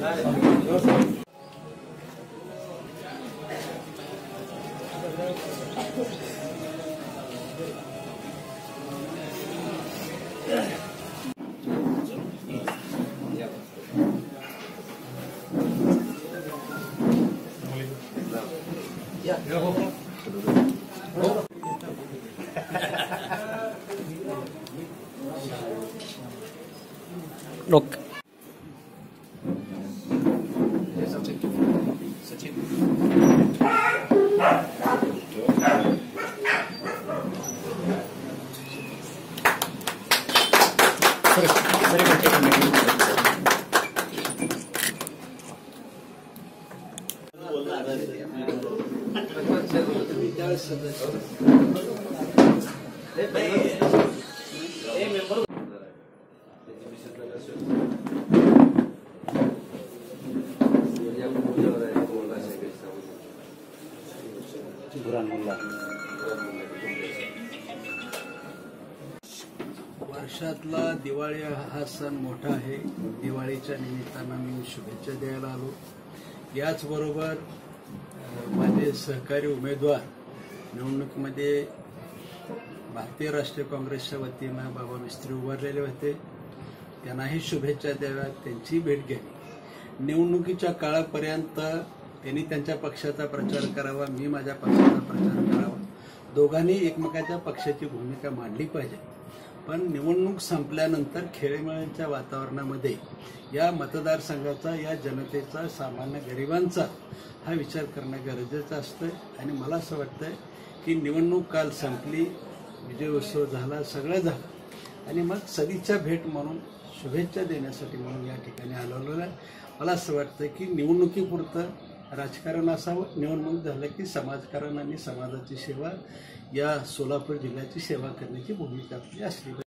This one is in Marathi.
लोक वर्षातला दिवाळी हा सण मोठा आहे। दिवाळीच्या निमित्तानं मी शुभेच्छा द्यायला आलो। याचबरोबर माझे सहकारी उमेदवार निवडणुकीमध्ये भारतीय राष्ट्रीय काँग्रेसच्या वतीनं बाबा मिस्त्री उभारलेले होते, त्यांनाही शुभेच्छा द्याव्यात, त्यांची भेट घ्यावी। निवडणुकीच्या काळापर्यंत त्यांनी त्यांच्या पक्षाचा प्रचार करावा, मी माझ्या पक्षाचा प्रचार करावा। दोघांनी एकमेकाच्या पक्षाची भूमिका मांडली पाहिजे। पण निवडणूक संपल्यानंतर खेळीमेळीच्या वातावरणामध्ये या मतदारसंघाचा, या जनतेचा, सामान्य गरिबांचा हा विचार करणं गरजेचं असतं। आणि मला असं वाटतं की निवडणूक काल संपली, विजय उत्सव झाला, सगळं झालं आणि मग सदिच्छा भेट म्हणून शुभेच्छा देण्यासाठी म्हणून या ठिकाणी आलेलो आहे। मला असं वाटतं की निवडणुकीपुरतं राजकारण असावं, निवडणूक झालं की समाजकारण आणि समाजाची सेवा, या सोलापूर जिल्ह्याची सेवा करण्याची भूमिका आपली असली पाहिजे।